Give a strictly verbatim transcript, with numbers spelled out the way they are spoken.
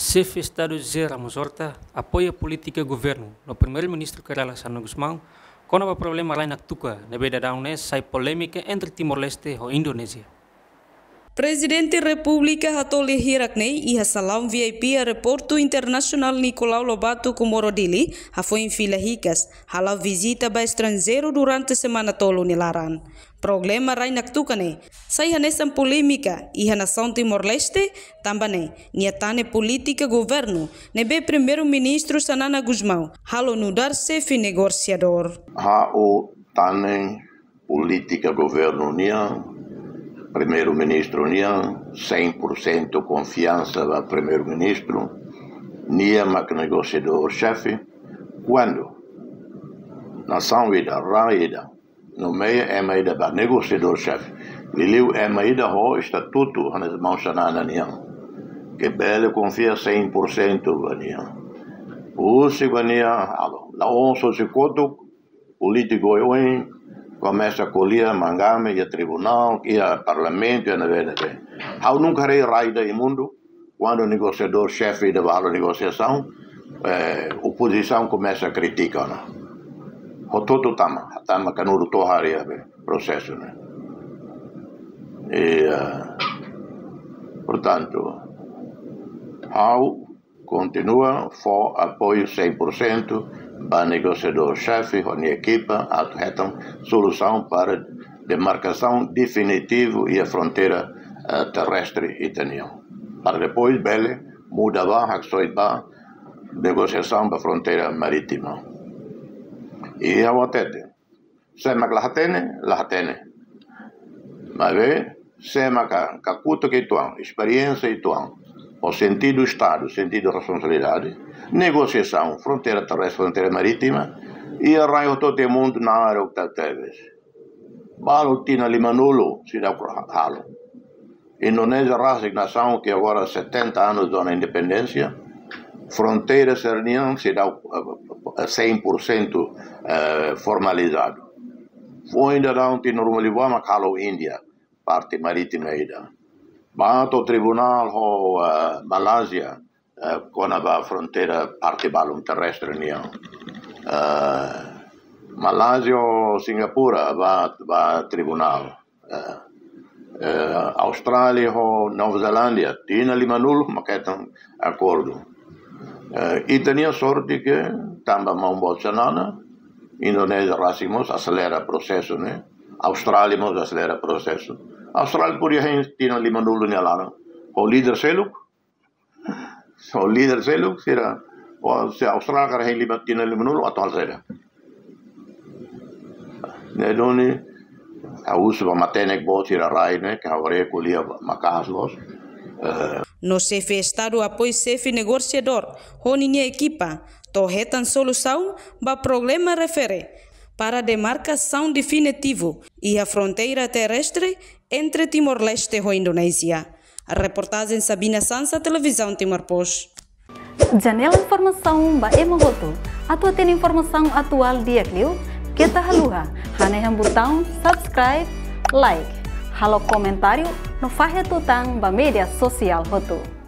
Chefe de Estado José Ramos Horta apoia a política governo no primeiro-ministro Kerala Sano Gusmão quando há problema lá na Tuca, na beira da Unes, sai polêmica entre Timor-Leste e Indonésia. Presidente República Hatoli Hiraknei e a Salam V I P a Aeroporto Internacional Nicolau Lobato Comoro Dili a foi em fila ricas, hala visita para estrangeiro durante a semana tolo nilaran. Problema rai nak tukane, sai hanesan polêmica e a nação Timor-Leste também, niatane política governo, nebe primeiro-ministro Sanana Gusmão, halo nudar chefe negociador. Ha o tanen política governo nia primeiro-ministro nia cem por cento confiança do primeiro-ministro nia mak negociador-chefe quando nação ida raida no meio é maida ba negociador-chefe liliu é maida ho estatuto hanas mãos sanana nia que bele confia cem por cento nia o sigania alo la onso se koto político eu começa a colher mangame e a tribunal e a parlamento e a verdade. Há nunca rei raida em mundo quando o negociador chefe da a negociação eh, oposição começa a criticar. O todo tama, tama canuro tohari processo, né? E uh, portanto, há continua for apoio cem por cento para negociador-chefe ou equipa apresentam solução para demarcação definitiva e a fronteira uh, terrestre italiana. Para depois, bele, muda a ações para negociação para a fronteira marítima. E a otete, se mac la hatene, la hatene. Mas ve, se mac a cuta que tuan, experiência e tuan, o sentido Estado, sentido responsabilidade, negociação, fronteira terrestre, fronteira marítima, e arranjo todo o mundo na área que teve. Balo tina limanulo, se dá por halo. Indonésia, resignação, que agora setenta anos da independência, fronteira sernian se dá cem por cento formalizado. Foi ainda não tem normalizado, mas halo Índia, parte marítima ainda. Bato o tribunal ho uh, Malásia uh, com a fronteira parte balum terrestre nia. Uh, Malásia ou Singapura va va tribunal. Uh, uh, Austrália ou Nova Zelândia tinha limanul maquetam acordo. Uh, e tinha sorte que tamba mão bolsanana, Indonésia racimos acelera processo, né? Austrália mos acelera processo. Austrália podia ter lima nulo nela, o líder seluk, o líder seluk será, ou se a Austrália quer lima tinha lima nulo, atual será. Né, doni, a uso para matar bot será rai, né, que agora é colher macaslos. No chefe Estado apoio chefe negociador, honinha equipa, torretam solução para problema refere para demarcação definitivo e a fronteira terrestre entre Timor-Leste e Indonésia. A reportagem Sabina Sansa, Televisão Timor-Post. Janela informação ba emogoto. Atua tem informação atual dia clio. Kita haluha. Haneham botão subscribe, like. Halo comentário no fahe tutang ba media sosial hoto.